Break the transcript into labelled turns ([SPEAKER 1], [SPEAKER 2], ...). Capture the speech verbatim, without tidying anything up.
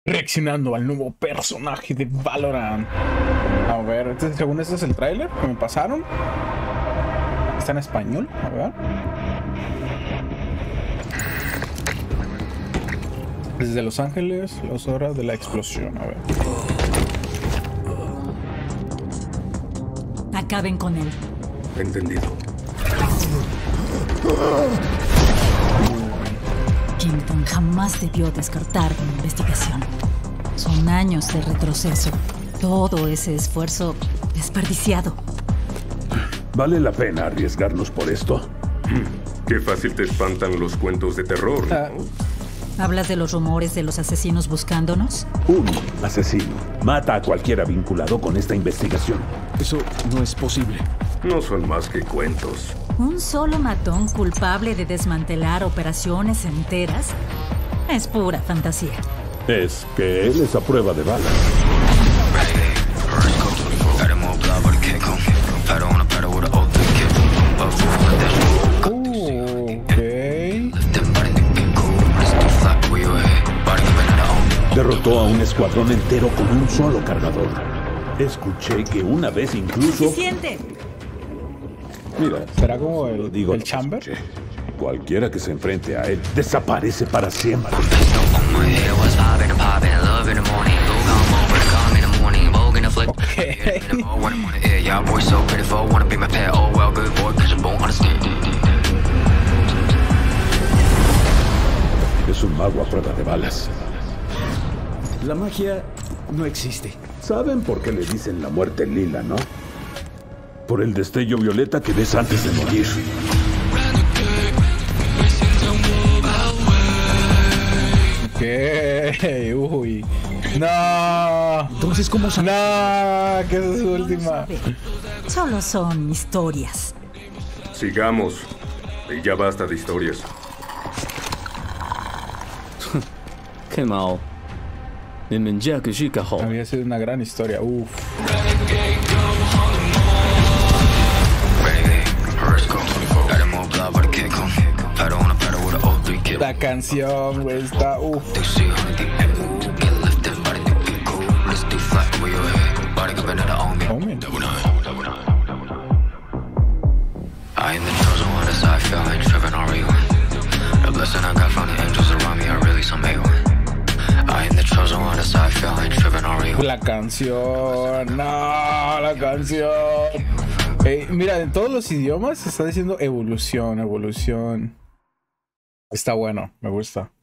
[SPEAKER 1] reaccionando al nuevo personaje de Valorant. A ver, este, según este es el tráiler que me pasaron. Está en español, a ver. Desde Los Ángeles, las horas de la explosión, a ver.
[SPEAKER 2] Acaben con él.
[SPEAKER 3] Entendido.
[SPEAKER 2] Kingston jamás debió descartar mi investigación. Son años de retroceso. Todo ese esfuerzo desperdiciado.
[SPEAKER 3] ¿Vale la pena arriesgarnos por esto?
[SPEAKER 4] Qué fácil te espantan los cuentos de terror, ¿no?
[SPEAKER 1] Ah.
[SPEAKER 2] ¿Hablas de los rumores de los asesinos buscándonos?
[SPEAKER 3] Un asesino mata a cualquiera vinculado con esta investigación.
[SPEAKER 5] Eso no es posible.
[SPEAKER 4] No son más que cuentos.
[SPEAKER 2] ¿Un solo matón culpable de desmantelar operaciones enteras? Es pura fantasía.
[SPEAKER 3] Es que él es a prueba de balas. Derrotó a un escuadrón entero con un solo cargador. Escuché que una vez incluso...
[SPEAKER 2] ¡Suficiente!
[SPEAKER 3] Mira,
[SPEAKER 1] ¿Será como el,
[SPEAKER 3] lo digo,
[SPEAKER 1] el Chamber?
[SPEAKER 3] escuché. Cualquiera que se enfrente a él desaparece para siempre.
[SPEAKER 1] Okay.
[SPEAKER 3] Es un mago a prueba de balas.
[SPEAKER 5] La magia no existe.
[SPEAKER 3] ¿Saben por qué le dicen la muerte lila, no? Por el destello violeta que ves antes de morir.
[SPEAKER 1] ¿Qué? Uy. No.
[SPEAKER 5] Entonces, ¿cómo sabes?
[SPEAKER 1] No, que esa es su última.
[SPEAKER 2] Solo son historias.
[SPEAKER 4] Sigamos. Y ya basta de historias.
[SPEAKER 5] Qué mal.
[SPEAKER 1] Había sido una gran historia. Uf. La canción, güey, está uf.
[SPEAKER 6] I am the chosen one, as I feel like driven on rewind. The blessing I got from the angels around me are really some A one. I am the chosen one, as I feel like driven on rewind.
[SPEAKER 1] La canción, no, la canción. Hey, mira, en todos los idiomas se está diciendo evolución, evolución. Está bueno, me gusta.